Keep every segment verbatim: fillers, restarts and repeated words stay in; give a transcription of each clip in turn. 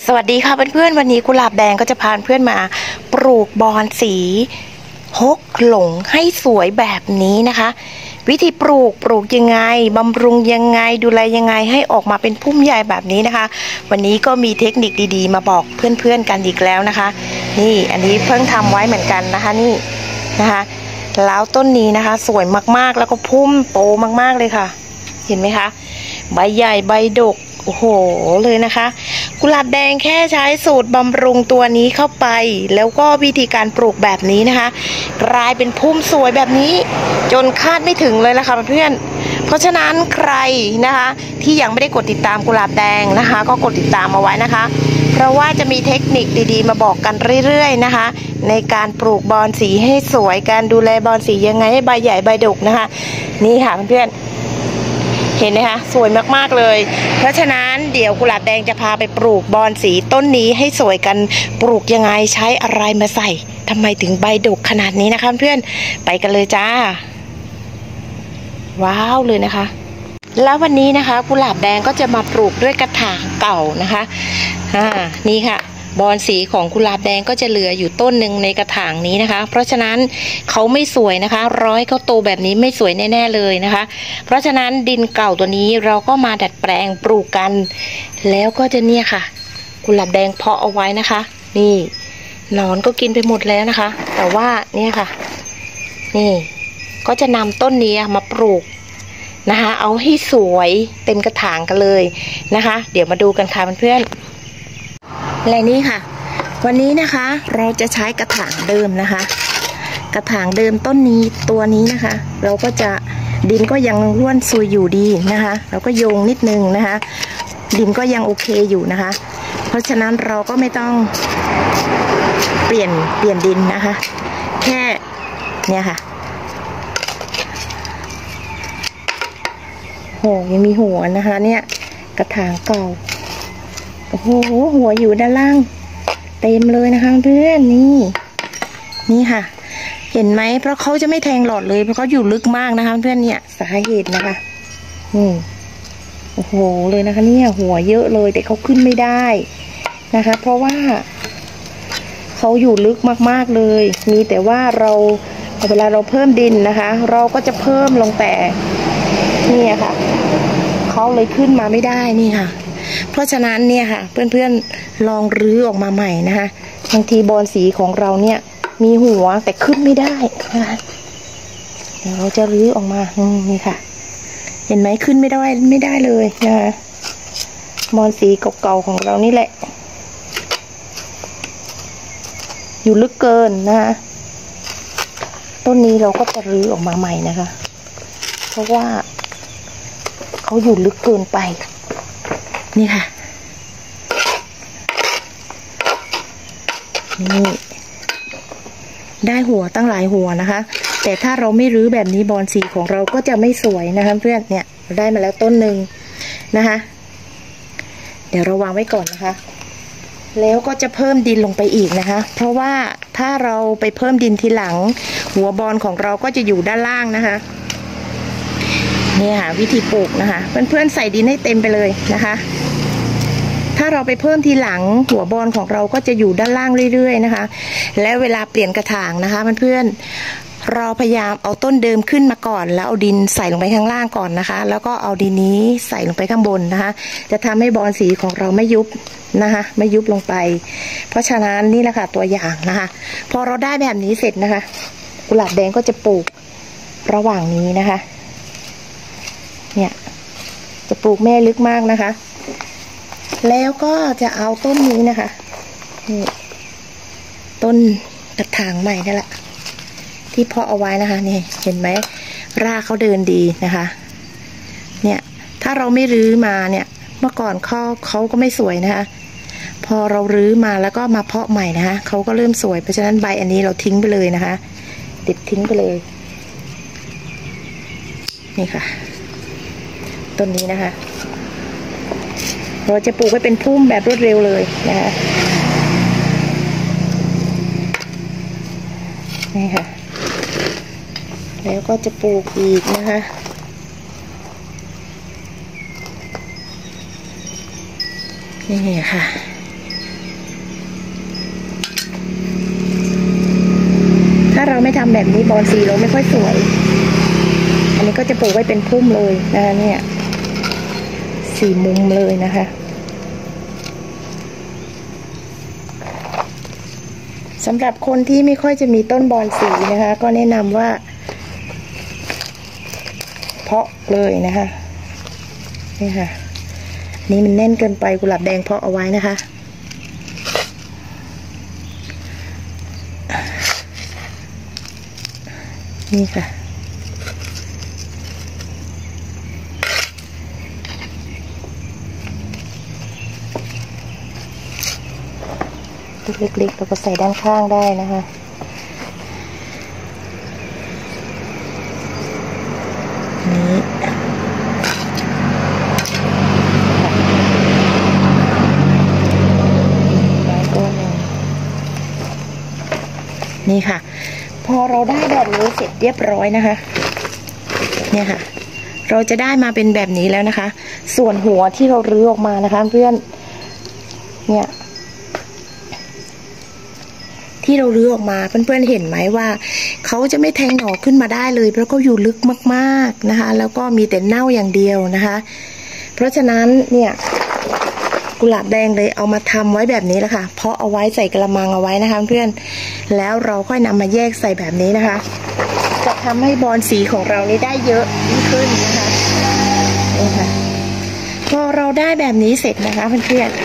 สวัสดีค่ะเพื่อนๆวันนี้กุหลาบแดงก็จะพาเพื่อนมาปลูกบอนสีฮกหลงให้สวยแบบนี้นะคะวิธีปลูกปลูกยังไงบำรุงยังไงดูแลยังไงให้ออกมาเป็นพุ่มใหญ่แบบนี้นะคะวันนี้ก็มีเทคนิคดีๆมาบอกเพื่อนๆกันอีกแล้วนะคะนี่อันนี้เพิ่งทำไว้เหมือนกันนะคะนี่นะคะแล้วต้นนี้นะคะสวยมากๆแล้วก็พุ่มโตมากๆเลยค่ะเห็นไหมคะใบใหญ่ใบดกโอ้โหเลยนะคะกุหลาบแดงแค่ใช้สูตรบำรุงตัวนี้เข้าไปแล้วก็วิธีการปลูกแบบนี้นะคะกลายเป็นพุ่มสวยแบบนี้จนคาดไม่ถึงเลยละค่ะเพื่อนเพราะฉะนั้นใครนะคะที่ยังไม่ได้กดติดตามกุหลาบแดงนะคะก็กดติดตามเอาไว้นะคะเพราะว่าจะมีเทคนิคดีๆมาบอกกันเรื่อยๆนะคะในการปลูกบอนสีให้สวยการดูแลบอนสียังไงให้ใบใหญ่ใบดกนะคะนี่ค่ะเพื่อนเห็นไหมคะสวยมากๆเลยเพราะฉะนั้นเดี๋ยวกุหลาบแดงจะพาไปปลูกบอนสีต้นนี้ให้สวยกันปลูกยังไงใช้อะไรมาใส่ทำไมถึงใบดกขนาดนี้นะคะเพื่อนไปกันเลยจ้าว้าวเลยนะคะแล้ววันนี้นะคะกุหลาบแดงก็จะมาปลูกด้วยกระถางเก่านะคะอ่านี่ค่ะบอนสีของกุหลาบแดงก็จะเหลืออยู่ต้นหนึ่งในกระถางนี้นะคะเพราะฉะนั้นเขาไม่สวยนะคะร้อยเขาโตแบบนี้ไม่สวยแน่ๆเลยนะคะเพราะฉะนั้นดินเก่าตัวนี้เราก็มาดัดแปลงปลูกกันแล้วก็จะเนี่ยค่ะกุหลาบแดงเพาะเอาไว้นะคะนี่หนอนก็กินไปหมดแล้วนะคะแต่ว่าเนี่ยค่ะนี่ก็จะนำต้นนี้มาปลูกนะคะเอาให้สวยเต็มกระถางกันเลยนะคะเดี๋ยวมาดูกันค่ะเพื่อนและนี่ค่ะวันนี้นะคะเราจะใช้กระถางเดิมนะคะกระถางเดิมต้นนี้ตัวนี้นะคะเราก็จะดินก็ยังร่วนซุยอยู่ดีนะคะเราก็โยงนิดนึงนะคะดินก็ยังโอเคอยู่นะคะเพราะฉะนั้นเราก็ไม่ต้องเปลี่ยนเปลี่ยนดินนะคะแค่เนี่ยค่ะโหยังมีหัวนะคะเนี่ยกระถางเก่าโอ้โหหัวอยู่ด้านล่างเต็มเลยนะคะเพื่อนนี่นี่ค่ะเห็นไหมเพราะเขาจะไม่แทงหลอดเลยเพราะเขาอยู่ลึกมากนะคะเพื่อนเนี่ยสาเหตุนะคะอืมโอ้โหเลยนะคะเนี่ยหัวเยอะเลยแต่เขาขึ้นไม่ได้นะคะเพราะว่าเขาอยู่ลึกมากๆเลยมีแต่ว่าเราเวลาเราเพิ่มดินนะคะเราก็จะเพิ่มลงแต่นี่ค่ะเขาเลยขึ้นมาไม่ได้นี่ค่ะเพราะฉะนั้นเนี่ยค่ะเพื่อนๆลองรื้อออกมาใหม่นะคะบางทีบอนสีของเราเนี่ยมีหัวแต่ขึ้นไม่ได้นะคะเดี๋ยวเราจะรื้อออกมาอืมนี่ค่ะเห็นไหมขึ้นไม่ได้ไม่ได้เลยนะคะบอนสีเก่าๆของเรานี่แหละอยู่ลึกเกินนะคะต้นนี้เราก็จะรื้อออกมาใหม่นะคะเพราะว่าเขาอยู่ลึกเกินไปนี่ค่ะนี่ได้หัวตั้งหลายหัวนะคะแต่ถ้าเราไม่รื้อแบบนี้บอนสีของเราก็จะไม่สวยนะคะเพื่อนเนี่ยได้มาแล้วต้นหนึ่งนะคะเดี๋ยวเราวางไว้ก่อนนะคะแล้วก็จะเพิ่มดินลงไปอีกนะคะเพราะว่าถ้าเราไปเพิ่มดินทีหลังหัวบอนของเราก็จะอยู่ด้านล่างนะคะนี่ค่ะวิธีปลูกนะคะเพื่อนๆใส่ดินให้เต็มไปเลยนะคะถ้าเราไปเพิ่มทีหลังหัวบอนของเราก็จะอยู่ด้านล่างเรื่อยๆนะคะและเวลาเปลี่ยนกระถางนะคะเพื่อนๆเราพยายามเอาต้นเดิมขึ้นมาก่อนแล้วเอาดินใส่ลงไปข้างล่างก่อนนะคะแล้วก็เอาดินนี้ใส่ลงไปข้างบนนะคะจะทำให้บอนสีของเราไม่ยุบนะคะไม่ยุบลงไปเพราะฉะนั้นนี่แหละค่ะตัวอย่างนะคะพอเราได้แบบนี้เสร็จนะคะกุหลาบแดงก็จะปลูกระหว่างนี้นะคะเนี่ยจะปลูกแม่ลึกมากนะคะแล้วก็จะเอาต้นนี้นะคะนี่ต้นกระถางใหม่นั่นแหละที่เพาะเอาไว้นะคะนี่เห็นไหมรากเขาเดินดีนะคะเนี่ยถ้าเราไม่รื้อมาเนี่ยเมื่อก่อนเขาเขาก็ไม่สวยนะคะพอเรารื้อมาแล้วก็มาเพาะใหม่นะคะเขาก็เริ่มสวยเพราะฉะนั้นใบอันนี้เราทิ้งไปเลยนะคะติดทิ้งไปเลยนี่ค่ะต้นนี้นะคะเราจะปลูกไว้เป็นพุ่มแบบรวดเร็วเลยนะคะนี่ค่ะแล้วก็จะปลูกอีกนะคะนี่ค่ะไม่ทำแบบนี้บอนสีเราไม่ค่อยสวยอันนี้ก็จะปลูกไว้เป็นพุ่มเลยนะคะเนี่ยสี่มุมเลยนะคะสำหรับคนที่ไม่ค่อยจะมีต้นบอนสีนะคะก็แนะนำว่าเพาะเลยนะคะนี่ค่ะนี่มันแน่นเกินไปกุหลาบแดงเพาะเอาไว้นะคะนี่ค่ะเล็กๆเราก็ใส่ด้านข้างได้นะคะนี่นี่ค่ะพอเราได้แบบนี้เสร็จเรียบร้อยนะคะเนี่ยค่ะเราจะได้มาเป็นแบบนี้แล้วนะคะส่วนหัวที่เรารื้อออกมานะคะเพื่อนเนี่ยที่เรารื้อออกมาเพื่อนๆเห็นไหมว่าเขาจะไม่แทงหน่อขึ้นมาได้เลยเพราะเขาอยู่ลึกมากๆนะคะแล้วก็มีแต่เน่าอย่างเดียวนะคะเพราะฉะนั้นเนี่ยกุหลาบแดงเลยเอามาทำไว้แบบนี้แหละค่ะเพาะเอาไว้ใส่กระมังเอาไว้นะคะเพื่อนแล้วเราค่อยนำมาแยกใส่แบบนี้นะคะจะทำให้บอนสีของเรานี้ได้เยอะยิ่งขึ้นนะคะนี่ค่ะพอเราได้แบบนี้เสร็จนะคะเพื่อน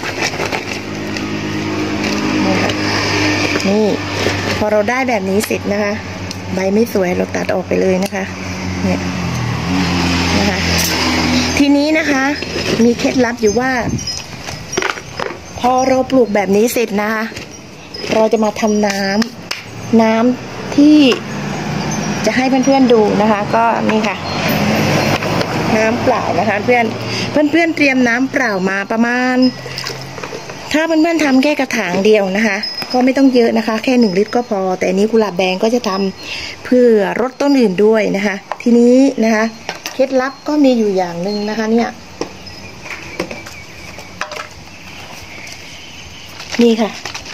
ๆนี่พอเราได้แบบนี้เสร็จนะคะใบไม่สวยเราตัดออกไปเลยนะคะเนี่ยนะคะทีนี้นะคะมีเคล็ดลับอยู่ว่าพอเราปลูกแบบนี้เสร็จนะคะเราจะมาทำน้ำน้ำที่จะให้เพื่อนๆดูนะคะก็นี่ค่ะน้ำเปล่านะคะเพื่อนเพื่อนๆเตรียมน้ำเปล่ามาประมาณถ้าเพื่อนๆทำแค่กระถางเดียวนะคะก็ไม่ต้องเยอะนะคะแค่หนึ่งลิตรก็พอแต่อันนี้กุหลาบแดงก็จะทำเพื่อรดต้นอื่นด้วยนะคะทีนี้นะคะเคล็ดลับก็มีอยู่อย่างหนึ่งนะคะเนี่ยนี่ค่ะ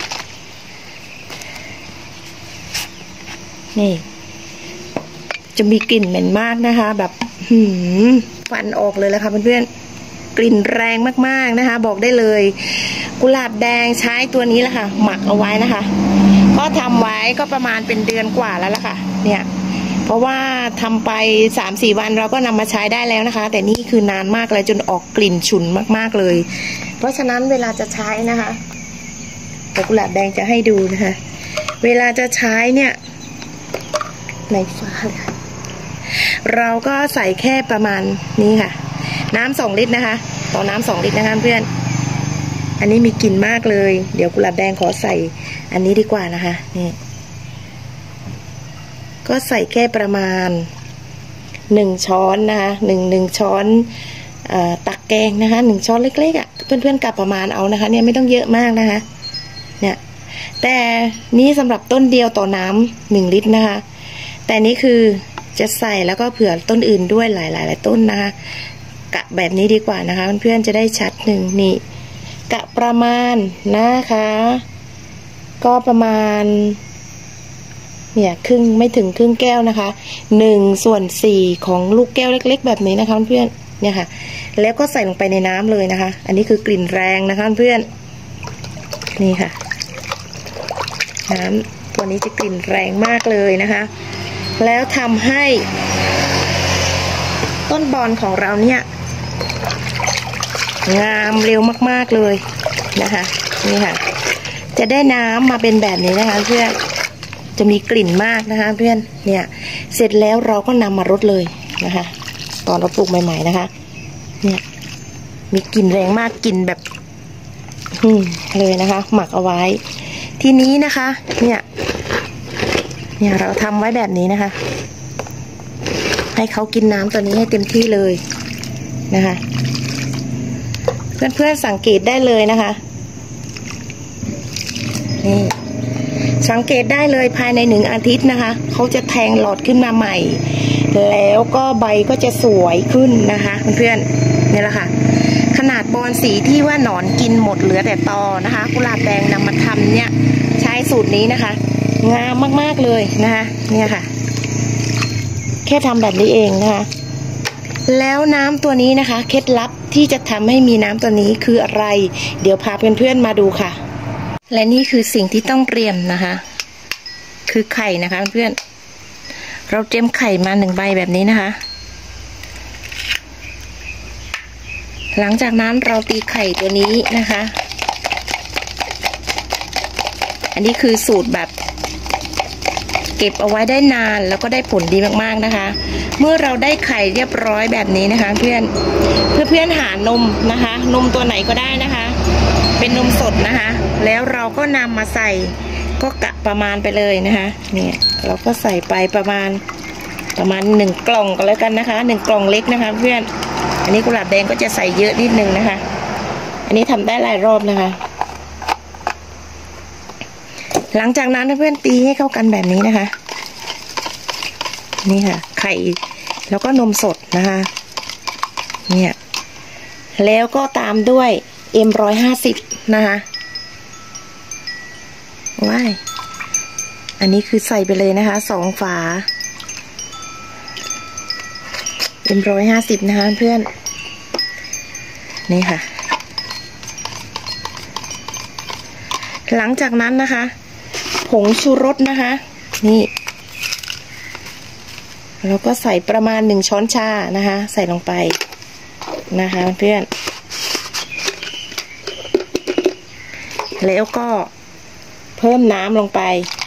นี่จะมีกลิ่นเหม็นมากนะคะแบบหืมฟันออกเลยแล้วค่ะเพื่อนๆกลิ่นแรงมากๆนะคะบอกได้เลยกุหลาบแดงใช้ตัวนี้แหละค่ะหมักเอาไว้นะคะก็ทำไว้ก็ประมาณเป็นเดือนกว่าแล้วล่ะค่ะเนี่ยเพราะว่าทำไป สามสี่ วันเราก็นำมาใช้ได้แล้วนะคะแต่นี่คือนานมากเลยจนออกกลิ่นฉุนมากๆเลยเพราะฉะนั้นเวลาจะใช้นะคะแต่กุหลาบแดงจะให้ดูนะคะเวลาจะใช้เนี่ยในฟ้าเราก็ใส่แค่ประมาณนี้ค่ะน้ำสองลิตรนะคะต่อน้ำสองลิตรนะคะเพื่อนอันนี้มีกลิ่นมากเลยเดี๋ยวกุหลาบแดงขอใส่อันนี้ดีกว่านะคะนี่ก็ใส่แค่ประมาณหนึ่งช้อนนะคะหนึ่งหนึ่งช้อนตักแกงนะคะหนึ่งช้อนเล็กๆอ่ะเพื่อนๆกลับประมาณเอานะคะเนี่ยไม่ต้องเยอะมากนะคะเนี่ยแต่นี้สำหรับต้นเดียวต่อน้ำหนึ่งลิตรนะคะแต่นี้คือจะใส่แล้วก็เผื่อต้นอื่นด้วยหลายๆหลายต้นนะคะกะแบบนี้ดีกว่านะคะเพื่อนๆจะได้ชัดหนึ่งนี่กะประมาณนะคะก็ประมาณเนี่ยครึ่งไม่ถึงครึ่งแก้วนะคะหนึ่งส่วนสี่ของลูกแก้วเล็กๆแบบนี้นะคะเพื่อนเนี่ยค่ะแล้วก็ใส่ลงไปในน้ำเลยนะคะอันนี้คือกลิ่นแรงนะคะเพื่อนนี่ค่ะน้ำตัวนี้จะกลิ่นแรงมากเลยนะคะแล้วทำให้ต้นบอนของเราเนี่ยงามเร็วมากๆเลยนะคะนี่ค่ะจะได้น้ำมาเป็นแบบนี้นะคะเพื่อนจะมีกลิ่นมากนะคะเพื่อนเนี่ยเสร็จแล้วเราก็นำมารดเลยนะคะตอนเราปลูกใหม่ๆนะคะเนี่ยมีกลิ่นแรงมากกลิ่นแบบอืมเลยนะคะหมักเอาไว้ทีนี้นะคะเนี่ยเนี่ยเราทำไว้แบบนี้นะคะให้เขากินน้ำตัวนี้ให้เต็มที่เลยนะคะเพื่อนๆสังเกตได้เลยนะคะนี่สังเกตได้เลยภายในหนึ่งอาทิตย์นะคะเขาจะแทงหลอดขึ้นมาใหม่แล้วก็ใบก็จะสวยขึ้นนะคะเพื่อนๆนี่แหละค่ะขนาดบอนสีที่ว่าหนอนกินหมดเหลือแต่ตอนะคะกุหลาบแดงนำมาทำเนี่ยใช้สูตรนี้นะคะงามมากๆเลยนะคะเนี่ยค่ะแค่ทำแบบนี้เองนะคะแล้วน้ำตัวนี้นะคะเคล็ดลับที่จะทำให้มีน้ำตัวนี้คืออะไรเดี๋ยวพาเพื่อนๆมาดูค่ะและนี่คือสิ่งที่ต้องเตรียมนะคะคือไข่นะคะเพื่อนเราเตรียมไข่มาหนึ่งใบแบบนี้นะคะหลังจากนั้นเราตีไข่ตัวนี้นะคะอันนี้คือสูตรแบบเก็บเอาไว้ได้นานแล้วก็ได้ผลดีมากๆนะคะเมื่อเราได้ไข่เรียบร้อยแบบนี้นะคะเพื่อนเพื่อนเพื่อนหานมนะคะนมตัวไหนก็ได้นะคะเป็นนมสดนะคะแล้วเราก็นำมาใส่ก็กะประมาณไปเลยนะคะเนี่ยเราก็ใส่ไปประมาณประมาณหนึ่งกล่องก็แล้วกันนะคะหนึ่งกล่องเล็กนะคะเพื่อนอันนี้กุหลาบแดงก็จะใส่เยอะนิดนึงนะคะอันนี้ทำได้หลายรอบนะคะหลังจากนั้นเพื่อนตีให้เข้ากันแบบนี้นะคะนี่ค่ะไข่แล้วก็นมสดนะคะเนี่ยแล้วก็ตามด้วยเอ็มร้อยห้าสิบนะคะว้ายอันนี้คือใส่ไปเลยนะคะสองฝาเอ็มร้อยห้าสิบนะคะเพื่อนนี่ค่ะหลังจากนั้นนะคะผงชูรสนะคะนี่เราก็ใส่ประมาณหนึ่งช้อนชานะคะใส่ลงไปนะคะเพื่อนแล้วก็เพิ่มน้ำลงไป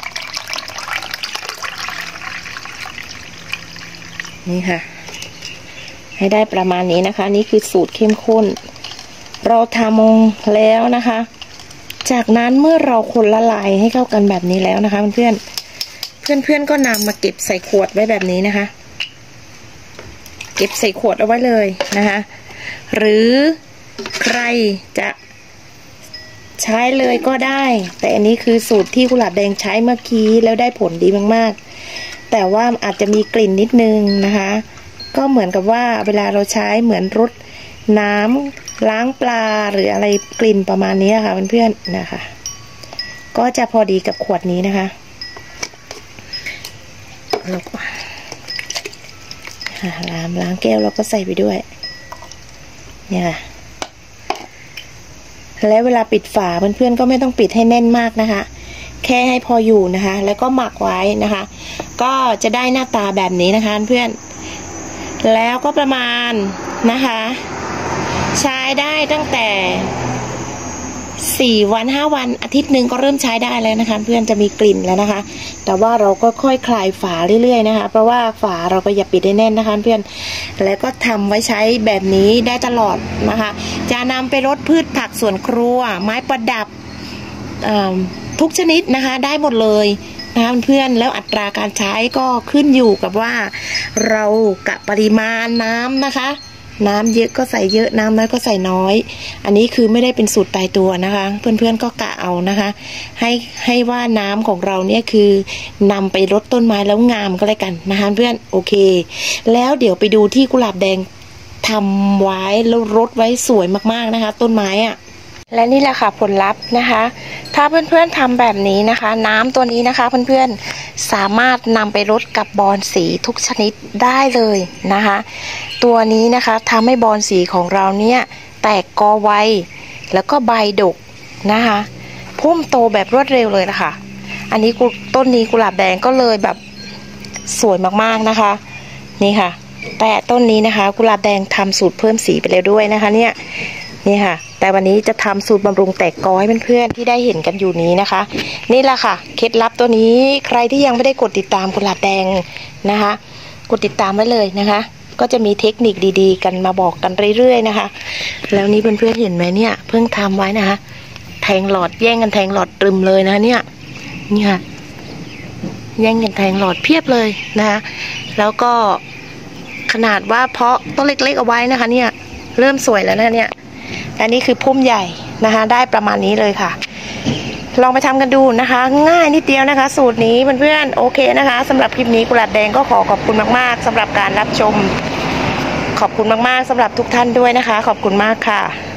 นี่ค่ะให้ได้ประมาณนี้นะคะนี่คือสูตรเข้มข้นเราทำแล้วนะคะจากนั้นเมื่อเราคนละลายให้เข้ากันแบบนี้แล้วนะคะเพื่อนเพื่อนเพื่อนก็นำมาเก็บใส่ขวดไว้แบบนี้นะคะเก็บใส่ขวดเอาไว้เลยนะคะหรือใครจะใช้เลยก็ได้แต่อันนี้คือสูตรที่กุหลาบแดงใช้เมื่อกี้แล้วได้ผลดีมากๆแต่ว่าอาจจะมีกลิ่นนิดนึงนะคะก็เหมือนกับว่าเวลาเราใช้เหมือนรดน้ำล้างปลาหรืออะไรกลิ่นประมาณนี้ค่ะเพื่อนๆนะคะก็จะพอดีกับขวดนี้นะคะแล้วก็ล้างล้างแก้วแล้วก็ใส่ไปด้วยเนี่ยแล้วเวลาปิดฝาเพื่อนๆก็ไม่ต้องปิดให้แน่นมากนะคะแค่ให้พออยู่นะคะแล้วก็หมักไว้นะคะก็จะได้หน้าตาแบบนี้นะคะเพื่อนแล้วก็ประมาณนะคะใช้ได้ตั้งแต่สี่วันห้าวันอาทิตย์หนึ่งก็เริ่มใช้ได้แล้วนะคะเพื่อนจะมีกลิ่นแล้วนะคะแต่ว่าเราก็ค่อยคลายฝาเรื่อยๆนะคะเพราะว่าฝาเราก็อย่าปิดให้แน่นนะคะเพื่อนแล้วก็ทำไว้ใช้แบบนี้ได้ตลอดนะคะจะนำไปรดพืชผักสวนครัวไม้ประดับทุกชนิดนะคะได้หมดเลยนะคะเพื่อนแล้วอัตราการใช้ก็ขึ้นอยู่กับว่าเรากะปริมาณน้ำนะคะน้ำเยอะก็ใส่เยอะน้ำน้อยก็ใส่น้อยอันนี้คือไม่ได้เป็นสูตรตายตัวนะคะเพื่อนๆก็กะเอานะคะให้ให้ว่าน้ำของเราเนี่ยคือนำไปรดต้นไม้แล้วงามก็แล้วกันนะคะเพื่อนโอเคแล้วเดี๋ยวไปดูที่กุหลาบแดงทำไว้แล้วรดไว้สวยมากๆนะคะต้นไม้อะและนี่แหละค่ะผลลัพธ์นะคะถ้าเพื่อนๆทำแบบนี้นะคะน้ำตัวนี้นะคะเพื่อนๆสามารถนำไปรดกับบอนสีทุกชนิดได้เลยนะคะตัวนี้นะคะทำให้บอนสีของเราเนี่ยแตกกอไวแล้วก็ใบดกนะคะพุ่มโตแบบรวดเร็วเลยนะคะอันนี้ต้นนี้กุหลาบแดงก็เลยแบบสวยมากๆนะคะนี่ค่ะแต่ต้นนี้นะคะกุหลาบแดงทำสูตรเพิ่มสีไปแล้วด้วยนะคะเนี่ยนี่ค่ะแต่วันนี้จะทำสูตรบำรุงแตกกอให้เพื่อนๆที่ได้เห็นกันอยู่นี้นะคะนี่แหละค่ะเคล็ดลับตัวนี้ใครที่ยังไม่ได้กดติดตามกุหลาบแดงนะคะกดติดตามไว้เลยนะคะก็จะมีเทคนิคดีๆกันมาบอกกันเรื่อยๆนะคะแล้วนี่เพื่อนๆเห็นไหมเนี่ยเพิ่งทำไว้นะคะแทงหลอดแย่งกันแทงหลอดตรึมเลยนะเนี่ยนี่ค่ะแย่งกันแทงหลอดเพียบเลยนะคะแล้วก็ขนาดว่าเพาะต้นเล็กๆเอาไว้นะคะเนี่ยเริ่มสวยแล้วนะเนี่ยและนี่คือพุ่มใหญ่นะคะได้ประมาณนี้เลยค่ะลองไปทำกันดูนะคะง่ายนิดเดียวนะคะสูตรนี้เพื่อนๆโอเคนะคะสำหรับคลิปนี้กุหลาบแดงก็ขอขอบคุณมากๆสำหรับการรับชมขอบคุณมากๆสำหรับทุกท่านด้วยนะคะขอบคุณมากค่ะ